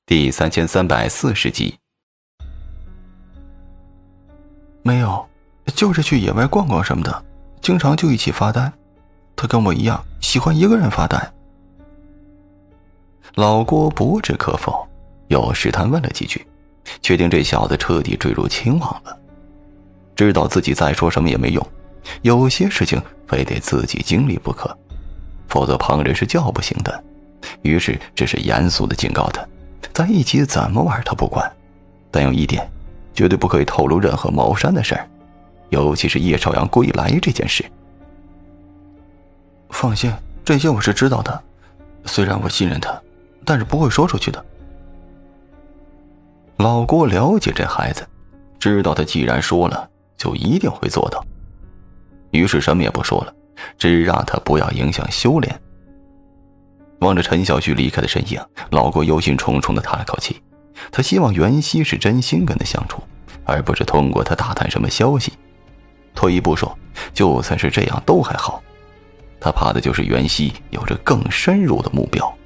第3340集。 没有，就是去野外逛逛什么的，经常就一起发呆。他跟我一样，喜欢一个人发呆。 老郭不置可否，又试探问了几句，确定这小子彻底坠入情网了。知道自己再说什么也没用，有些事情非得自己经历不可，否则旁人是叫不醒的。于是只是严肃地警告他，在一起怎么玩他不管，但有一点，绝对不可以透露任何茅山的事儿，尤其是叶朝阳归来这件事。 放心，这些我是知道的，虽然我信任他，但是不会说出去的。 老郭了解这孩子，知道他既然说了，就一定会做到，于是什么也不说了，只让他不要影响修炼。望着陈小旭离开的身影，老郭忧心忡忡地叹了口气。他希望袁熙是真心跟他相处，而不是通过他打探什么消息。退一步说，就算是这样都还好，他怕的就是袁熙有着更深入的目标。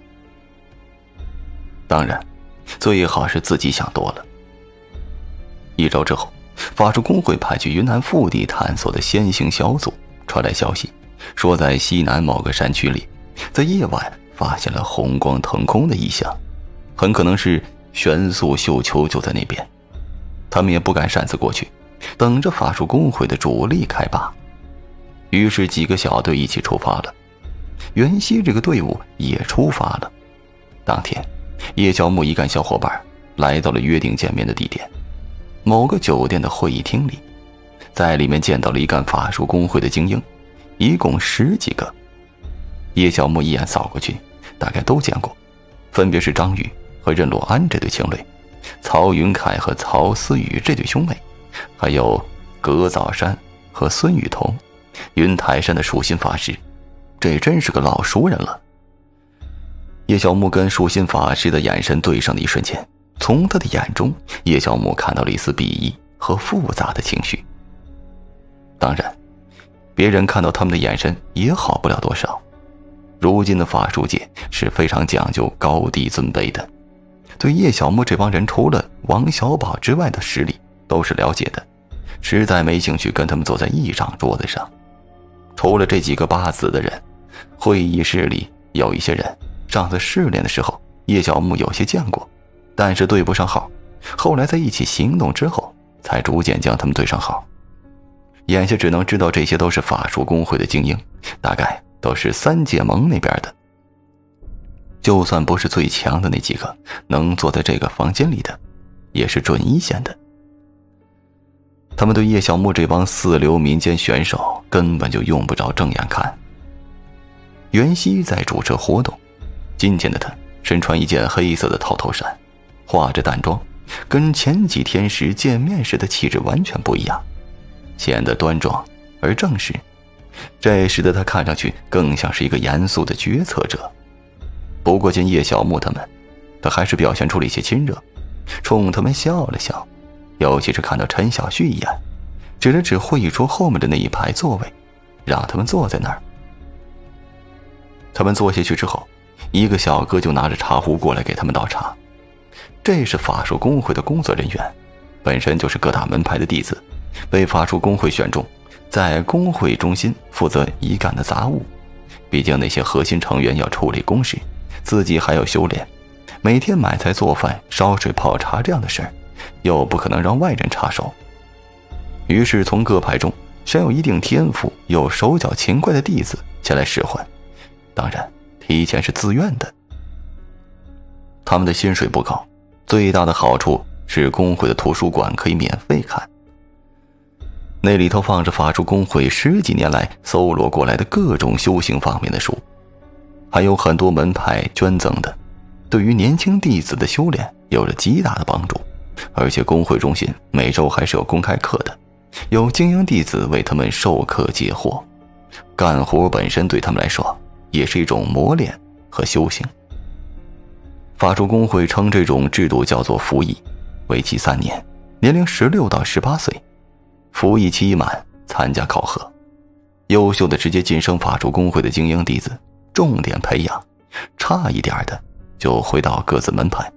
当然，最好是自己想多了。1周之后，法术公会派去云南腹地探索的先行小组传来消息，说在西南某个山区里，在夜晚发现了红光腾空的异象，很可能是玄素绣球就在那边。他们也不敢擅自过去，等着法术公会的主力开拔。于是几个小队一起出发了，袁熙这个队伍也出发了。当天，叶小木一干小伙伴来到了约定见面的地点，某个酒店的会议厅里，在里面见到了一干法术公会的精英，一共10几个。叶小木一眼扫过去，大概都见过，分别是张宇和任洛安这对情侣，曹云凯和曹思雨这对兄妹，还有葛早山和孙雨桐，云台山的树心法师，这真是个老熟人了。叶小木跟树心法师的眼神对上的一瞬间，从他的眼中，叶小木看到了一丝鄙夷和复杂的情绪。当然，别人看到他们的眼神也好不了多少。如今的法术界是非常讲究高低尊卑的，对叶小木这帮人除了王小宝之外的实力都是了解的，实在没兴趣跟他们坐在一张桌子上。除了这几个八字的人，会议室里有一些人上次试炼的时候叶小木有些见过，但是对不上号，后来在一起行动之后才逐渐将他们对上号。眼下只能知道这些都是法术公会的精英，大概都是3界盟那边的。就算不是最强的那几个，能坐在这个房间里的也是准一线的。他们对叶小木这帮4流民间选手根本就用不着正眼看。袁熙在主持活动，今天的他身穿一件黑色的套头衫，化着淡妆，跟前几天时见面时的气质完全不一样，显得端庄而正式，这使得他看上去更像是一个严肃的决策者。不过见叶小木他们，他还是表现出了一些亲热，冲他们笑了笑，尤其是看到陈小旭一眼，指了指会议桌后面的那一排座位，让他们坐在那儿。他们坐下去之后，一个小哥就拿着茶壶过来给他们倒茶。这是法术公会的工作人员，本身就是各大门派的弟子，被法术公会选中，在公会中心负责一干的杂物。毕竟那些核心成员要处理公事，自己还要修炼，每天买菜做饭、烧水泡茶这样的事儿，又不可能让外人插手。于是从各派中选有一定天赋又手脚勤快的弟子前来使唤，当然提前是自愿的。他们的薪水不高，最大的好处是公会的图书馆可以免费看，那里头放着法术公会10几年来搜罗过来的各种修行方面的书，还有很多门派捐赠的，对于年轻弟子的修炼有着极大的帮助。而且公会中心每周还是有公开课的，有精英弟子为他们授课解惑，干活本身对他们来说也是一种磨练和修行。法术公会称这种制度叫做服役，为期3年，年龄16到18岁，服役期满参加考核，优秀的直接晋升法术公会的精英弟子，重点培养，差一点的就回到各自门派，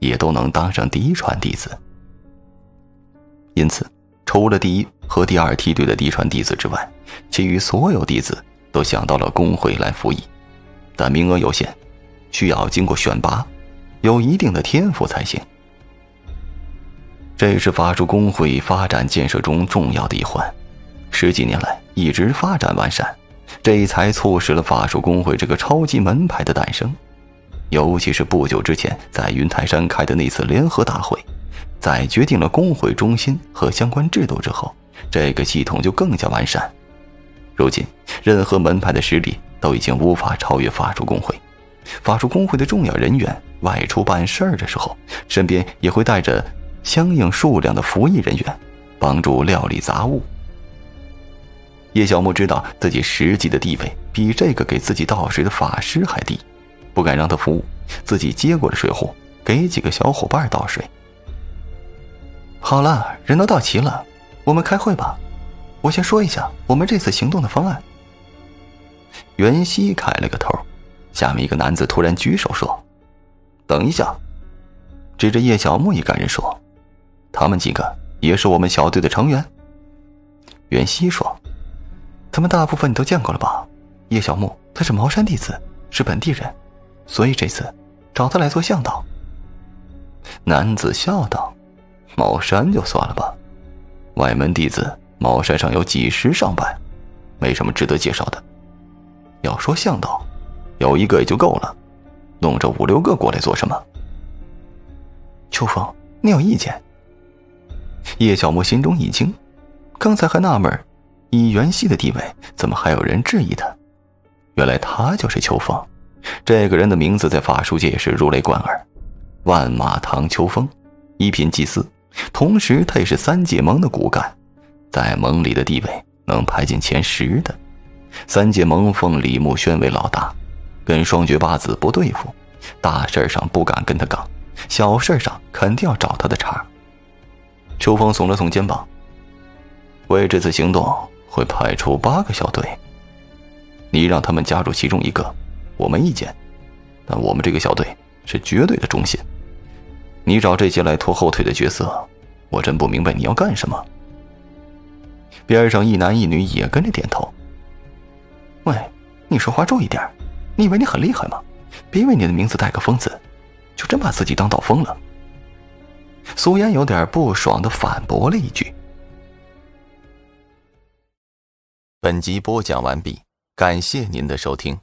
也都能当上第一传弟子。因此，除了第一和第二梯队的嫡传弟子之外，其余所有弟子都想到了公会来服役，但名额有限，需要经过选拔，有一定的天赋才行。这是法术公会发展建设中重要的一环，10几年来一直发展完善，这才促使了法术公会这个超级门派的诞生。尤其是不久之前在云台山开的那次联合大会，在决定了公会中心和相关制度之后，这个系统就更加完善。如今任何门派的实力都已经无法超越法术公会，法术公会的重要人员外出办事儿的时候，身边也会带着相应数量的服役人员，帮助料理杂物。叶小木知道自己实际的地位比这个给自己倒水的法师还低，不敢让他服务，自己接过了水壶，给几个小伙伴倒水。好了，人都到齐了，我们开会吧。我先说一下我们这次行动的方案。袁熙开了个头，下面一个男子突然举手说：“等一下！”指着叶小木一干人说：“他们几个也是我们小队的成员。”袁熙说：“他们大部分你都见过了吧？叶小木他是茅山弟子，是本地人，所以这次找他来做向导。”男子笑道：“茅山就算了吧，外门弟子茅山上有几十上百，没什么值得介绍的。要说向导，有一个也就够了，弄着5、6个过来做什么？”秋风，你有意见？叶小木心中一惊，刚才还纳闷以袁熙的地位，怎么还有人质疑他？原来他就是秋风。这个人的名字在法术界也是如雷贯耳，万马堂秋风，一品祭司，同时他也是3界盟的骨干，在盟里的地位能排进前10的。3界盟奉李慕轩为老大，跟双绝八字不对付，大事上不敢跟他杠，小事上肯定要找他的茬。秋风耸了耸肩膀，为这次行动会派出8个小队，你让他们加入其中一个，我没意见，但我们这个小队是绝对的忠心。你找这些来拖后腿的角色，我真不明白你要干什么。边上一男一女也跟着点头。喂，你说话注意点，你以为你很厉害吗？别以为你的名字带个疯字，就真把自己当道疯了。苏烟有点不爽地反驳了一句。本集播讲完毕，感谢您的收听。